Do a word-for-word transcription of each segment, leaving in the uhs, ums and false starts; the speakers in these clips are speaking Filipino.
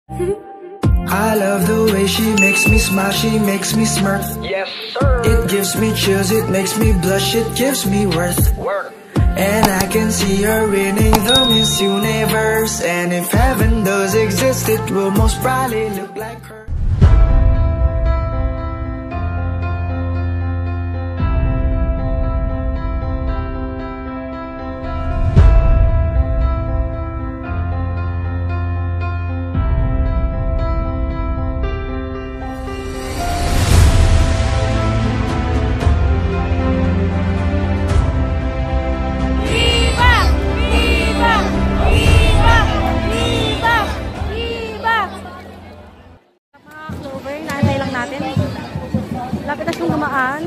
I love the way she makes me smile, she makes me smirk. Yes, sir. It gives me chills, it makes me blush, it gives me worth. Work. And I can see her winning the Miss Universe. And if heaven does exist, it will most probably look like her. Lapit na siyang dumaan.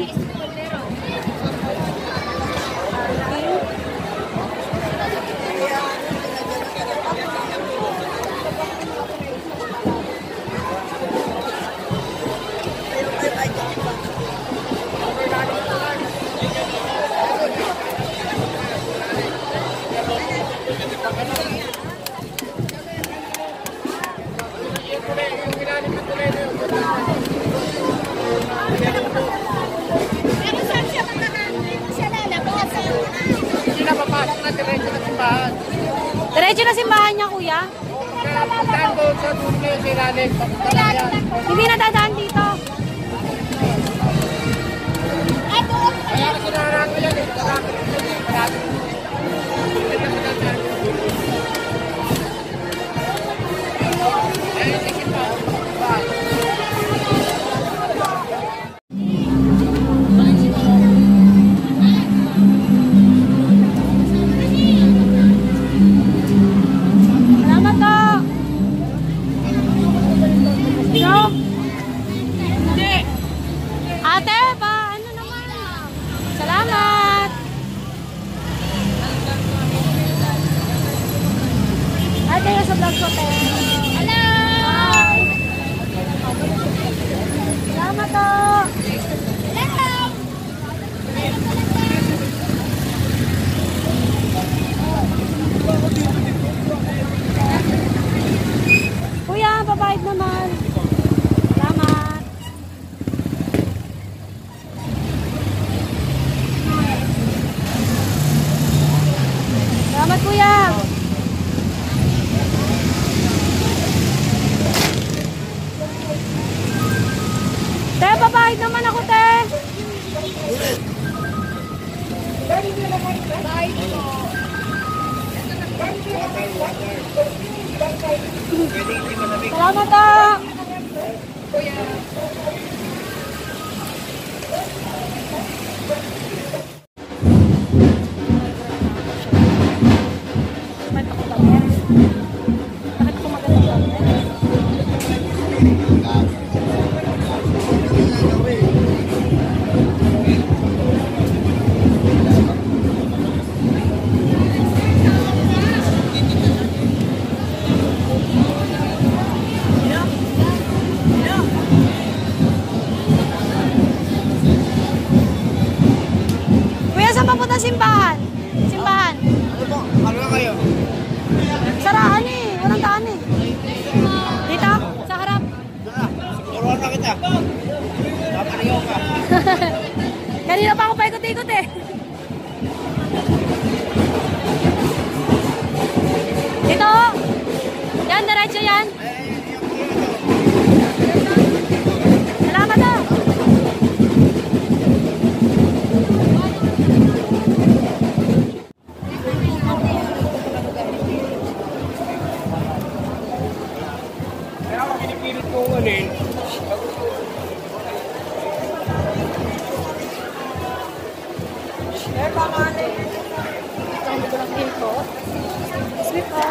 Diretso na simbahan niya, kuya? Hindi na dadaan dito. Sa vlog ko, te. Hello! Salamat to! Hello! Kuya, babayad naman. Salamat. Salamat, kuya. Te, babayad naman ako, te. Salamat, ta. Papunta simbahan. Simbahan. Ano po? Ano na kayo? Saraan eh. Walang daan eh. Dito? Sa harap? Turuan na kita. Napaligaw ka. Kanina pa ako paikot-ikot eh. Dito. Yan, diretso yan. Salamat ah. Sweet po.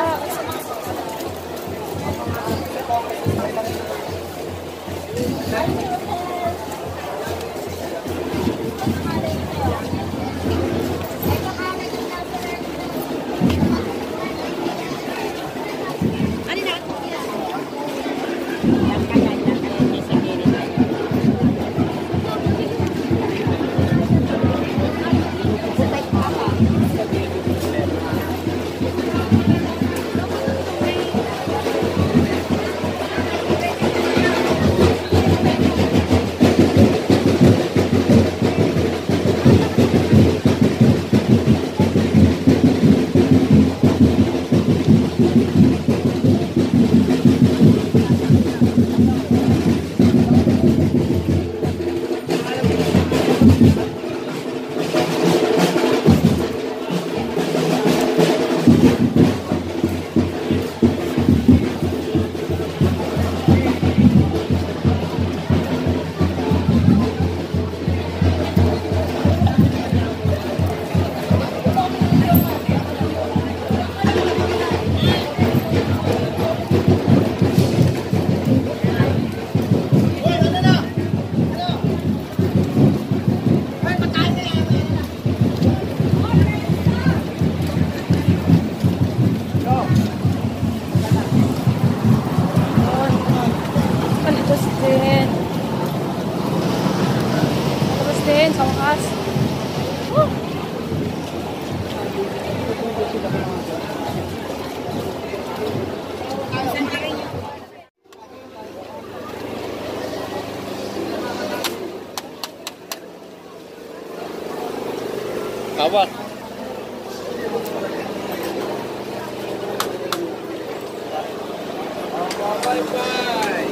sa wakas. Woo! Kawak. Bye-bye.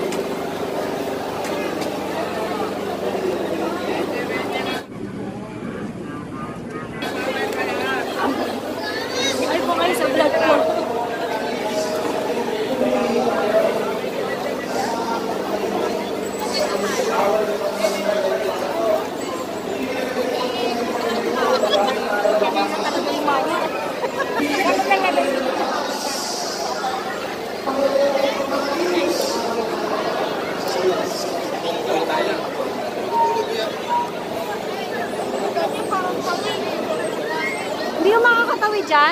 Ay po kayo sa vlog ko. Hindi mo makakatawid dyan?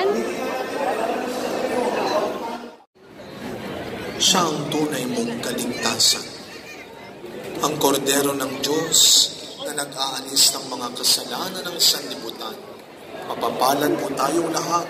Siya ang tunay mong kaligtasan. Ang kordero ng Diyos na nag-aalis ng mga kasalanan ng sanlibutan. Mapapalad po tayong lahat.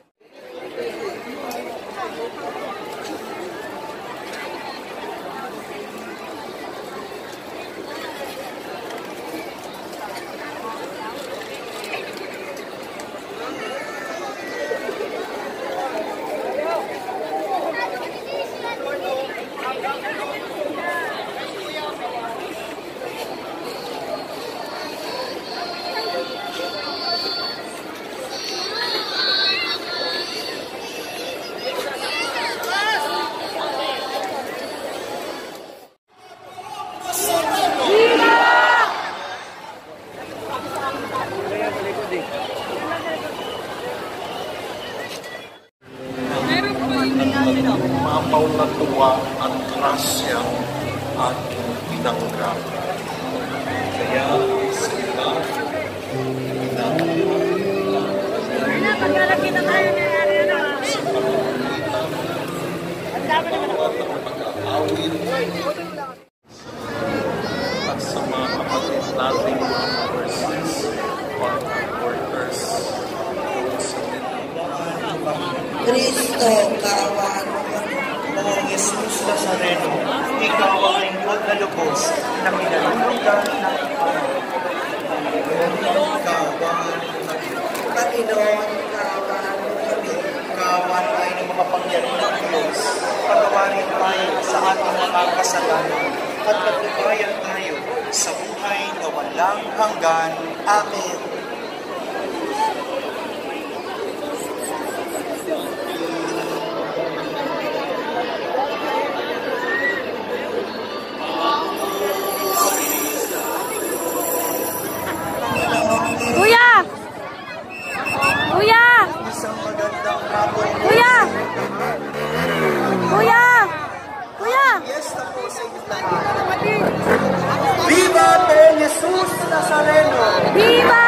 Mapaw na tuwa at grasya at pinanggap. Kaya sila na Paglalaki na tayo na yan. Ang dami naman ako. mag-aawin at sa mga kapatid nating mga overseas workers sa Kristo, kawan O Jesus Nazareno, ikaw ang lingkod na lubos na pinalulugan ng Panginoon, kawan kami. kawan ay ng makapangyarihan ng Diyos. Pagawarin tayo sa ating mga kasalanan at pagbabayan tayo sa buhay na walang hanggan. Amen. Kuya! Kuya! Isang magandang hapon. Kuya! Kuya! Kuya! Fiesta po sa inyo lahat. Viva Pong Jesus Nazareno! Viva!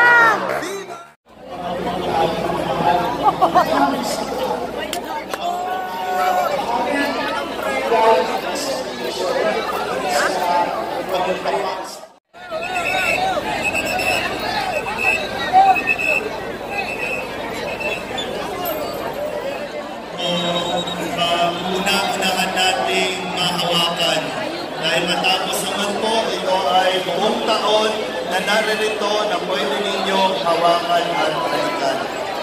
Una-unahan nating mahawakan. Dahil matapos naman po, ito ay buong taon na naririto na pwede ninyo hawakan at balikan.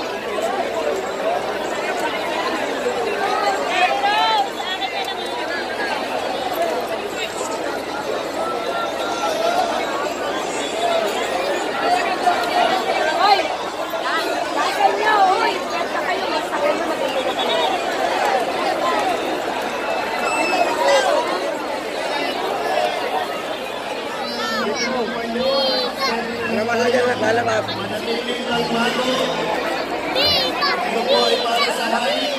Lalabas. Manatiling kalmado. Ito po ay para sa hain.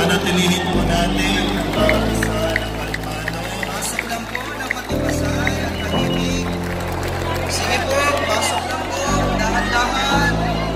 Panatilihin po natin ang bawat isa ng kalmado. Pasok lang po ng matibasay at tahimik. Sige po, pasok lang po, dahan-dahan.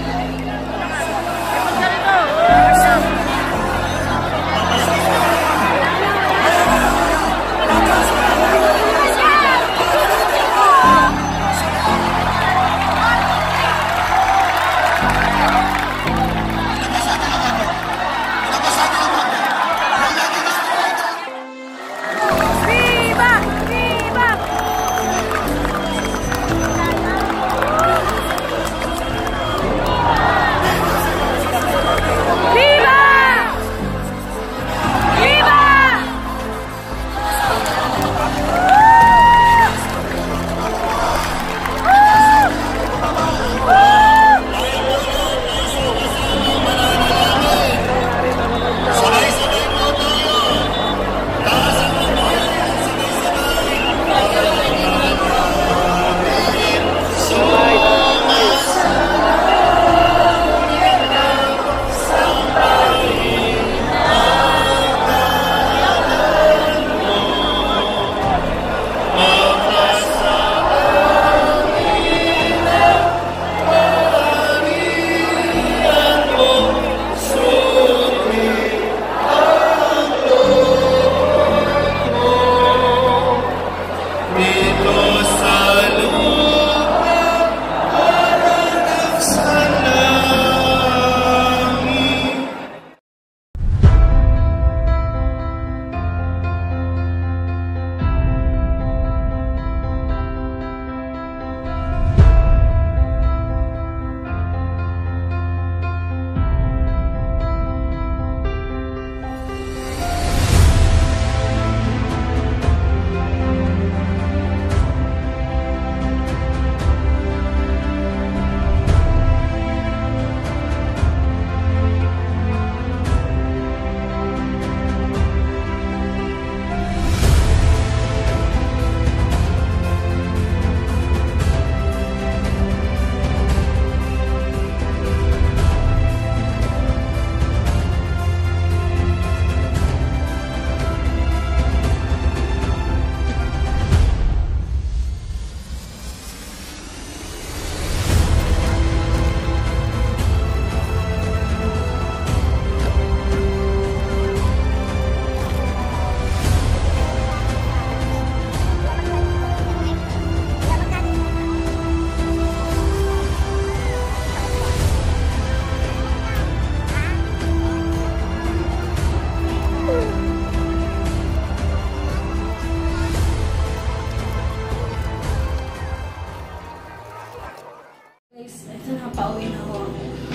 Ito na, pauwi na ako.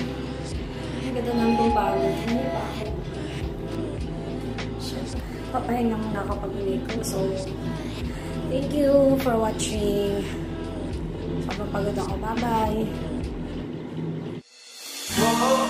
Ang ganda ng bumbaro. Hindi pa ako. Papahinga muna ako pag-uwi ko. So, thank you for watching. Sobrang pagod ako. Bye-bye!